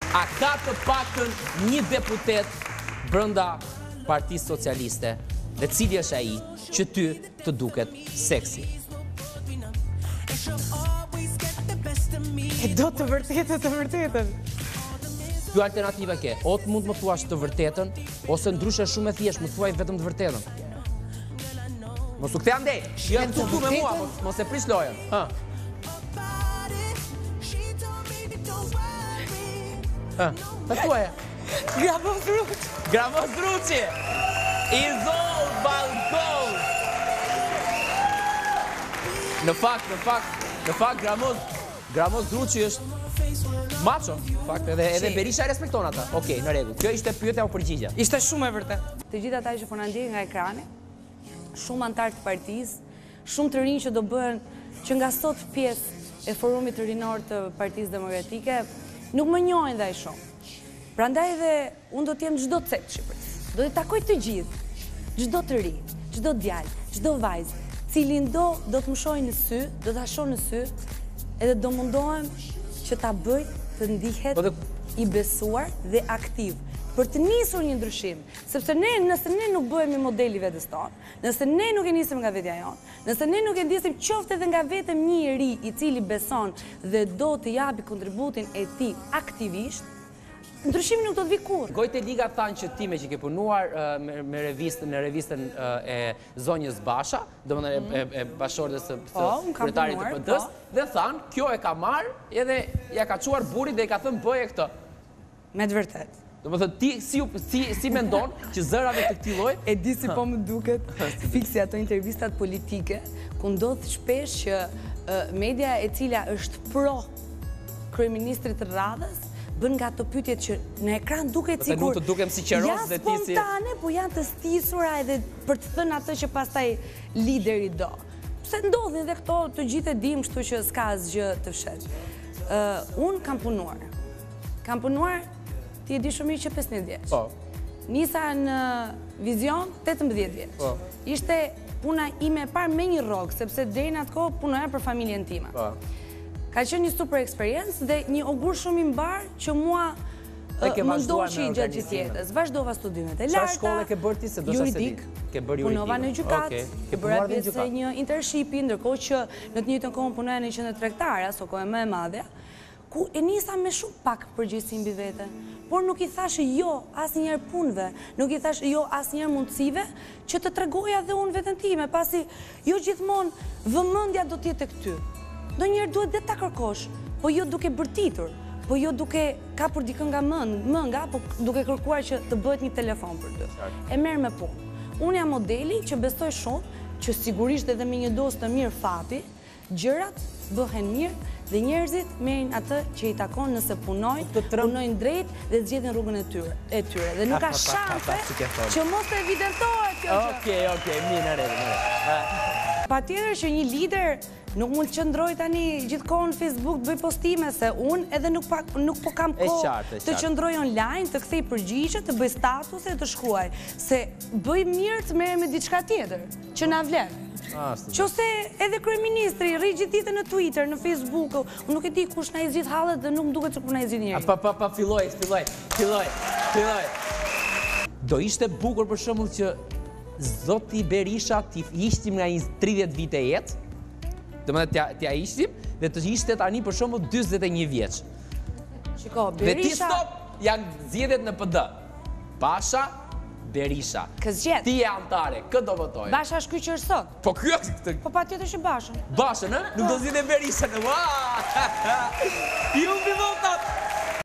A ka të paktën një deputet brenda Partisë Socialiste, dhe cili është ai që ty të duket seksi? E do të vërtetën. Ky alternativa ke, o të mund më thuash të vërtetën, ose ndryshe shumë e thjesht, më thuaj vetëm të vërtetën. Mos u kthej andej, jam këtu me mua, mos e prish lojën. Ta thuaja. Gravos Druçi! Izol Balkon! Në fakt, Gravos Druçi është macho. Fakt, edhe Berisha e respekton ata. Okej, në rregull. Kjo ishte pyetja u përgjigja. Ishte shumë e vërtet. Të gjithë ata që po na ndjekin nga ekrani, shumë antar të partisë, shumë të rinj që do bëhen që nga sot pjesë e forumit të rinor të Partisë Demokratike, nuk më njohin dhe ai shumë. Prandaj dhe unë do të jem çdo cep të Shqipërisë. Do të takoj të gjithë, çdo të ri, çdo djalë, çdo vajzë, cilin do të më shohë në sy, do ta shoh në sy, edhe do mundohem që ta bëj të ndihet i besuar dhe aktiv për të nisur një ndryshim, sepse nëse ne nuk bëhemi modeli vetes tonë, nëse ne nuk e nisim nga vetja jonë, nëse ne nuk e ndisim qoftë edhe nga vetëm një i ri i cili beson dhe do të japi kontributin e tij aktivisht, ndryshimi nuk do të vi kurrë. Gojt e Liga thanë që ti me që ke punuar në revistën e zonjës Basha, domethënë e bashkëshortes së kryetarit të PD-s, dhe thanë, kjo e ka marrë edhe ja ka çuar burrit dhe i ka thënë bëje këtë. Me të vërtetë. Domethënë ti si mendon që zërave të këtij lloji? E di si po më duket fiksi ato intervistat politike, ku ndodh shpesh që media e cila është pro kryeministrit të radhës bën nga ato pyetjet që në ekran duket sikur nuk të dukem si qeros dhe ti si spontane, po janë të stisura edhe për të thënë atë që pastaj lideri do. Pse ndodhin dhe këto të gjithë e dim, kështu që s'ka asgjë të fshehtë. Unë kam punuar, ti e di shumë mirë që 15 vjeç. Po. Nisa në Vizion 18 vjeç. Po. Ishte puna ime e parë me një rrogë, sepse deri në atë kohë punoja për familjen time. Po. Ka qenë një super eksperiencë dhe një ogur shumë i mbar që mua më ndoqi gjatë gjithë jetës. Vazhdova studimet e larta. Çfarë shkolle ke bërë ti, se do sa se di? Ke bërë juridik. Punova në gjykatë. Ke bërë pjesë një internshipi, ndërkohë që në të njëjtën kohë punoja në një qendër tregtare, aso kohë më e madhe, ku e nisa me shumë pak përgjegjësi mbi vete. Por nuk i thash jo asnjëherë punëve, nuk i thash jo asnjëherë mundësive që të tregoja dhe unë veten time, pasi jo gjithmonë vëmendja do të jetë tek ty. Ndonjëherë duhet dhe ta kërkosh, po jo duke bërtitur, po jo duke kapur dikën nga mënga, po duke kërkuar që të bëhet një telefon për ty. E merr me punë. Unë jam modeli që besoj shumë që sigurisht edhe me një dosë të mirë fati, gjërat bëhen mirë dhe njerëzit merrin atë që i takon nëse punojnë drejt dhe zgjedhin rrugën e tyre. Dhe nuk ka shanse që mos të evidentohet kjo gjë. Okej, mirë, në rregull. Patjetër që një lider nuk mund të qëndroj tani gjithkohë në Facebook të bëj postime, se unë edhe nuk po kam kohë të qëndroj online, të kthej përgjigje, të bëj statuse, të shkruaj. Se bëj mirë të merrem me diçka tjetër, që na vlen. Qose edhe kryeministri rri gjithë ditën në Twitter, në Facebook, unë nuk e di kush na i zgjidh hallet dhe nuk më duket se kur na i zgjidh njëri. Pa, filloj. Do ishte bukur për shembull që zoti Berisha t'i ishtim nga 30 vite jetë, domethënë t'ja ishtim dhe të ishte tani për shembull 41 vjeç. Shiko, Berisha. Dhe ti Berisha janë zgjedhjet në PD. Basha, Berisha. Këzgjet. Ti je antare, kë do votoj? Basha është ky që është sot. Po ky është. Po patjetër që Bashën. Bashën, ë? Nuk do zgjidhë Berisha në. Ju vi votat.